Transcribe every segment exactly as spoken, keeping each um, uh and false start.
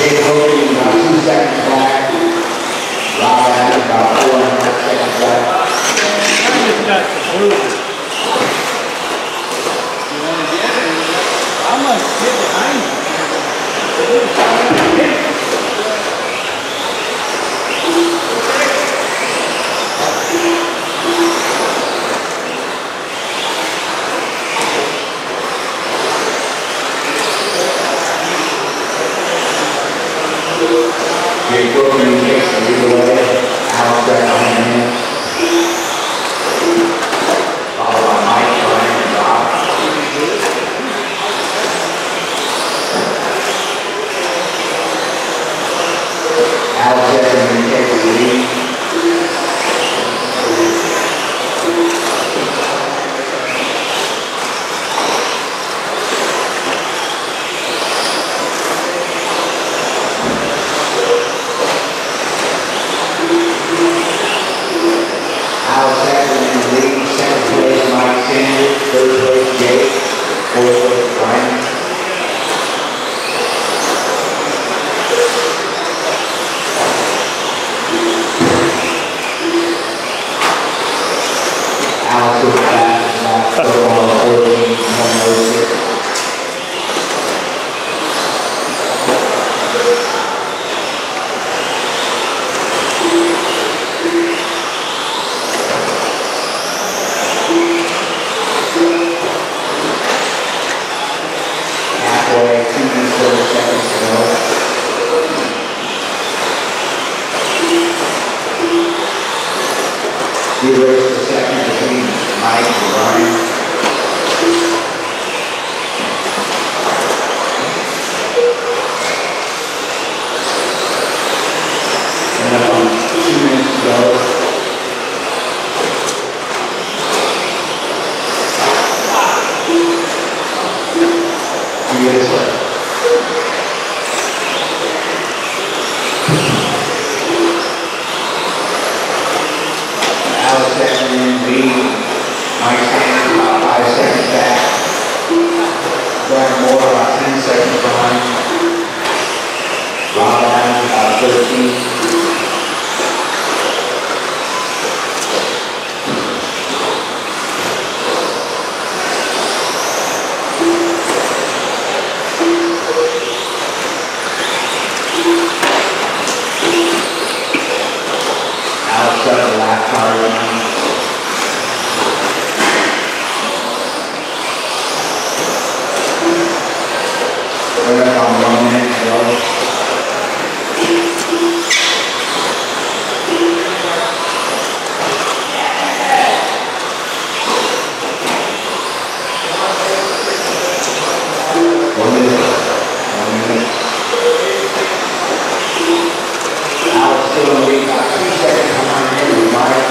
Jake Hogan about two seconds back. Rob Adams about four and a half seconds back. I just got the blue. You want to get it? I'm going to get behind you. Jake Hogan takes the lead away. Alex right behind him. Followed by Mike, Brian, and Rob. Alex Edmond takes the lead. Alex Edmond leads, second place Mike Sanders, third place Jake, fourth place Brian. Alex was fast, about football, fourteen, one oh six. Halfway, two minutes, thirty seconds to go. We race the second between Mike and Brian. And about two minutes to go. You guys what? Alex Edmond lead. Mike Sanders about five seconds back. Brian Moore about ten seconds behind. Rob Adams about thirteen. Alex got the lap car running. We're up on one minute to go. One minute. One minute. Alex still in the lead, about two seconds behind him with Mike.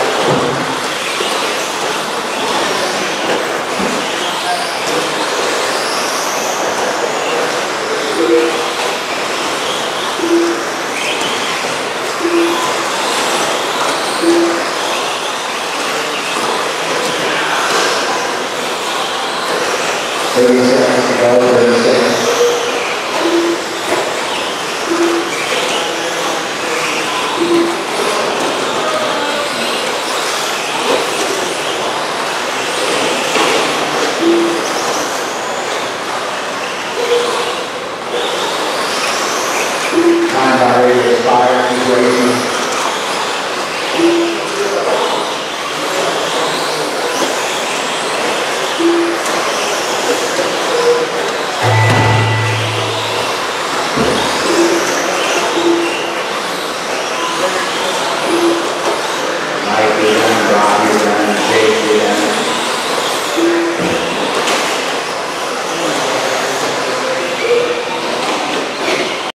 thirty seconds to go.